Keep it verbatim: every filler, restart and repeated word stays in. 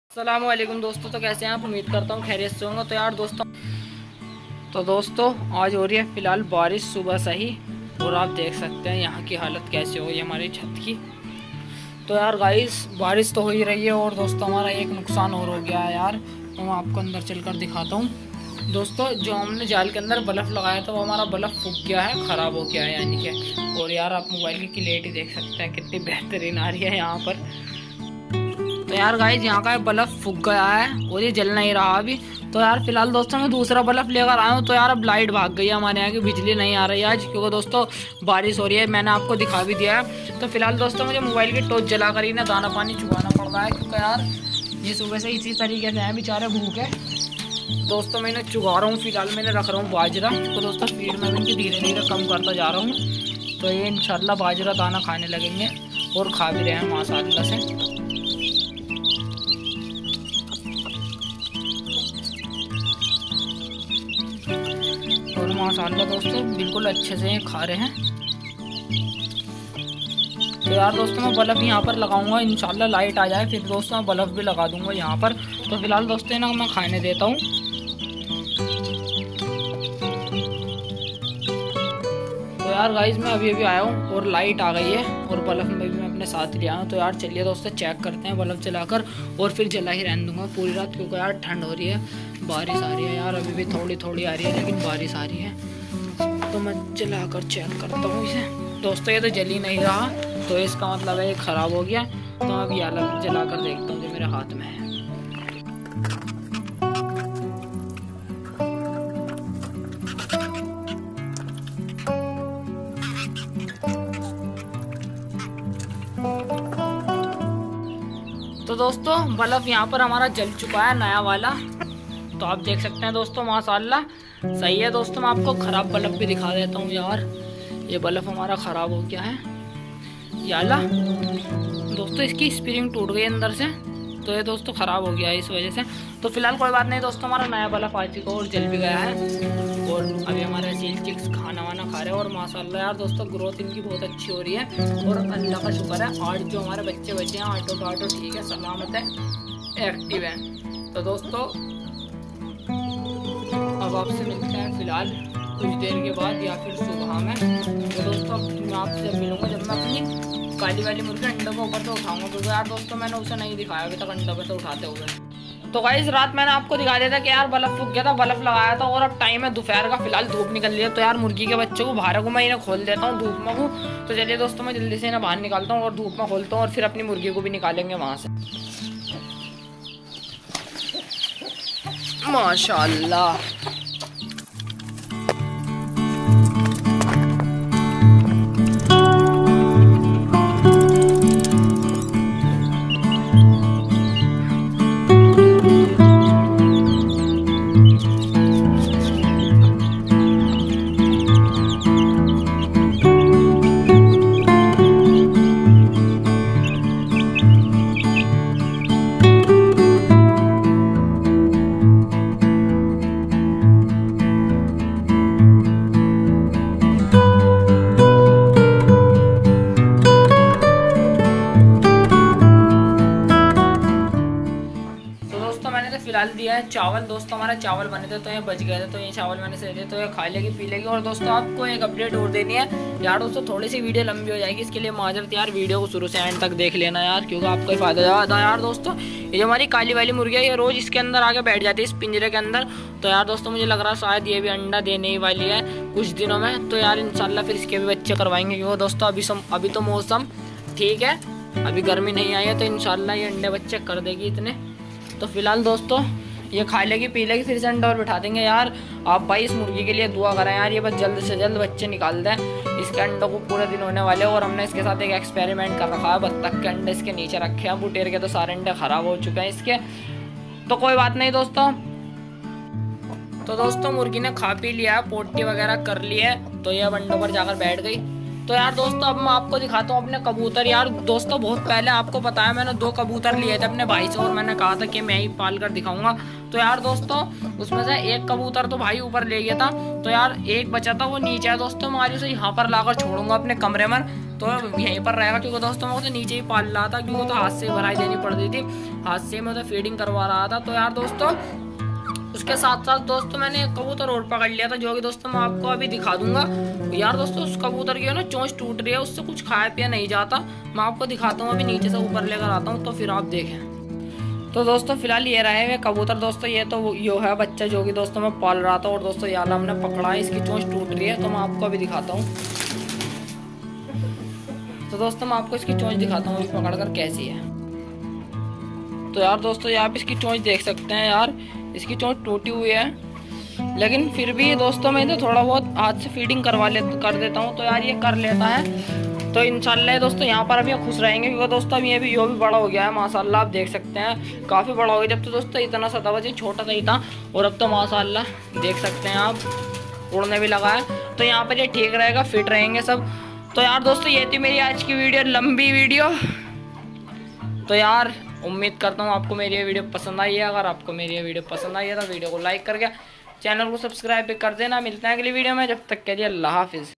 अस्सलाम वालेकुम दोस्तों। तो कैसे हैं आप? उम्मीद करता हूँ खैरियत से होंगे। तो यार दोस्तों तो दोस्तों आज हो रही है फ़िलहाल बारिश सुबह से ही, और आप देख सकते हैं यहाँ की हालत कैसे हो गई हमारी छत की। तो यार गाइस बारिश तो हो ही रही है, और दोस्तों हमारा एक नुकसान और हो गया है यार। तो मैं आपको अंदर चलकर दिखाता हूँ। दोस्तों जो हमने जाल के अंदर बल्ब लगाया था वो हमारा बल्ब फूक गया है, ख़राब हो गया है यानी कि। और यार आप मोबाइल की क्लियरिटी देख सकते हैं कितनी बेहतरीन आ रही है यहाँ पर। तो यार गाइस यहाँ का बल्ब फूक गया है और ये जल नहीं रहा अभी। तो यार फिलहाल दोस्तों मैं दूसरा बल्ब लेकर आया हूँ। तो यार अब लाइट भाग गई है हमारे यहाँ की, बिजली नहीं आ रही है आज, क्योंकि दोस्तों बारिश हो रही है। मैंने आपको दिखा भी दिया है। तो फिलहाल दोस्तों मुझे मोबाइल की टॉर्च जला कर ही ना दाना पानी चुकाना पड़ रहा है, क्योंकि यार ये सुबह से इसी तरीके से हैं बेचारे भूखे। दोस्तों मैं इन्हें चुगा रहा हूँ, फिलहाल मैंने रख रहा हूँ बाजरा। तो दोस्तों फीड में इनकी धीरे धीरे कम करता जा रहा हूँ। तो ये इंशाल्लाह बाजरा दाना खाने लगेंगे, और खा भी रहे हैं माशाल्लाह से। और माशाल्लाह दोस्तों बिल्कुल अच्छे से खा रहे हैं। तो यार दोस्तों मैं बल्ब यहाँ पर लगाऊंगा, इंशाल्लाह लाइट आ जाए फिर दोस्तों मैं बल्ब भी लगा दूंगा यहाँ पर। तो फिलहाल दोस्तों ना मैं खाने देता हूँ। तो यार गाइस मैं अभी अभी आया हूँ और लाइट आ गई है, और बल्ब में भी मैं अपने साथ लिया हूँ। तो यार चलिए दोस्तों चेक करते हैं बल्ब जलाकर, और फिर जला ही रहने दूंगा पूरी रात, क्योंकि यार ठंड हो रही है, बारिश आ रही है यार। अभी भी थोड़ी थोड़ी आ रही है लेकिन बारिश आ रही है। तो मैं जलाकर चेक करता हूँ इसे। दोस्तों ये तो जल ही नहीं रहा, तो इसका मतलब है ये ख़राब हो गया। तो मैं अभी अलग जलाकर देखता हूँ जो मेरे हाथ में है। तो दोस्तों बल्ब यहाँ पर हमारा जल चुका है नया वाला। तो आप देख सकते हैं दोस्तों माशाल्लाह सही है। दोस्तों मैं आपको ख़राब बल्ब भी दिखा देता हूँ यार। ये बल्ब हमारा ख़राब हो गया है याला। दोस्तों इसकी स्प्रिंग टूट गई अंदर से, तो ये दोस्तों ख़राब हो गया है इस वजह से। तो फिलहाल कोई बात नहीं दोस्तों, हमारा नया बल्ब आ चुका और जल भी गया है। और अभी हमारे सील चिक्स खाना वाना खा रहे हैं, और माशाल्लाह यार दोस्तों ग्रोथ इनकी बहुत अच्छी हो रही है। और अल्लाह का शुक्र है आज जो हमारे बच्चे बच्चे हैं आटो का आटो ठीक है, सलामत है, एक्टिव है। तो दोस्तों अब आपसे मिलते हैं फिलहाल कुछ देर के बाद या फिर सुबह में। तो दोस्तों मैं आपसे मिलूंगा जब मैं अपनी काली वाली मुर्गी अंडों को ऊपर से उठाऊंगा, क्योंकि यार दोस्तों मैंने उसे नहीं दिखाया अभी तक अंडों पर से उठाते हुए। तो गाइस रात मैंने आपको दिखा दिया था कि यार बल्ब फूक गया था, बल्ब लगाया था, और अब टाइम है दोपहर का, फिलहाल धूप निकल रही है। तो यार मुर्गी के बच्चे को बाहर को मैं इन्हें खोल देता हूँ, धूप में हूँ। तो चलिए दोस्तों मैं जल्दी से इन्हें बाहर निकालता हूँ और धूप में खोलता हूँ, और फिर अपनी मुर्गी को भी निकालेंगे वहाँ से। माशाल्लाह फिलहाल दिया है चावल। दोस्तों हमारा चावल बने थे तो ये बच गए थे, तो ये चावल मैंने से दिए, तो ये खा लेगी पी लेगी। और दोस्तों आपको एक अपडेट और देनी है यार। दोस्तों थोड़ी सी वीडियो लंबी हो जाएगी, इसके लिए माजरत यार। वीडियो को शुरू से एंड तक देख लेना यार, क्योंकि आपको ही फायदा ज़्यादा यार। दोस्तों ये जो हमारी काली वाली मुर्गी है ये रोज़ इसके अंदर आके बैठ जाती है, इस पिंजरे के अंदर। तो यार दोस्तों मुझे लग रहा है शायद ये भी अंडा देने ही वाली है कुछ दिनों में। तो यार इंशाल्लाह फिर इसके भी बच्चे करवाएंगे, क्योंकि दोस्तों अभी अभी तो मौसम ठीक है, अभी गर्मी नहीं आई है, तो इंशाल्लाह ये अंडे बच्चे कर देगी इतने। तो फिलहाल दोस्तों ये खा लेगी पी लेगी, फिर से अंडा और बिठा देंगे यार। आप भाई इस मुर्गी के लिए दुआ करें यार, ये बस जल्द से जल्द बच्चे निकाल दें। इसके अंडों को पूरे दिन होने वाले, और हमने इसके साथ एक एक्सपेरिमेंट कर रखा है। बत्तख के अंडे इसके नीचे रखे हैं, बुटेर के तो सारे अंडे ख़राब हो चुके हैं इसके। तो कोई बात नहीं दोस्तों। तो दोस्तों मुर्गी ने खा पी लिया, पोटी वगैरह कर ली है, तो ये अब अंडों पर जाकर बैठ गई। तो यार दोस्तों अब मैं आपको दिखाता हूँ अपने कबूतर। यार दोस्तों बहुत पहले आपको पता है मैंने दो कबूतर लिए थे अपने भाई से और मैंने कहा था कि मैं ही पाल कर दिखाऊंगा। तो यार दोस्तों उसमें से एक कबूतर तो भाई ऊपर ले गया था, तो यार एक बचा था वो नीचे है दोस्तों। मैं आज उसे यहाँ पर लाकर छोड़ूंगा अपने कमरे में, तो यहीं पर रहेगा क्योंकि दोस्तों मैं उसे नीचे ही पाल रहा था क्योंकि तो हाथ से भराई देनी पड़ रही थी, हाथ से मैं उसे फीडिंग करवा रहा था। तो यार दोस्तों उसके साथ साथ दोस्तों मैंने एक कबूतर और पकड़ लिया था जो कि दोस्तों मैं आपको अभी दिखा दूंगा। यार दोस्तों उस कबूतर की ना चोंच टूट रही है, उससे कुछ खाया पिया नहीं जाता। मैं आपको दिखाता हूँ, अभी नीचे से ऊपर लेकर आता हूँ तो फिर आप देखें। तो दोस्तों फिलहाल ये रहे हुए कबूतर दोस्तों, ये तो यो है बच्चा जो कि दोस्तों मैं पाल रहा था और दोस्तों ये वाला हमने पकड़ा है, इसकी चोंच टूट रही है तो मैं आपको अभी दिखाता हूँ। तो दोस्तों मैं आपको इसकी चोंच दिखाता हूँ पकड़ कर कैसी है। तो यार दोस्तों आप इसकी चोंच देख सकते हैं, यार इसकी चोंच टूटी हुई है, लेकिन फिर भी दोस्तों मैं तो थोड़ा बहुत हाथ से फीडिंग करवा ले कर देता हूँ तो यार ये कर लेता है। तो इंशाल्लाह दोस्तों यहाँ पर अभी खुश रहेंगे क्योंकि दोस्तों अभी ये भी यो भी बड़ा हो गया है माशाल्लाह, आप देख सकते हैं काफ़ी बड़ा हो गया। जब तो दोस्तों इतना सा था वैसे छोटा सा ही था और अब तो माशाल्लाह देख सकते हैं आप उड़ने भी लगा है। तो यहाँ पर ये ठीक रहेगा, फिट रहेंगे सब। तो यार दोस्तों ये थी मेरी आज की वीडियो, लंबी वीडियो। तो यार उम्मीद करता हूँ आपको मेरी ये वीडियो पसंद आई है। अगर आपको मेरी ये वीडियो पसंद आई है तो वीडियो को लाइक करके चैनल को सब्सक्राइब भी कर देना। मिलते हैं अगली वीडियो में, जब तक के लिए अल्लाह हाफिज़।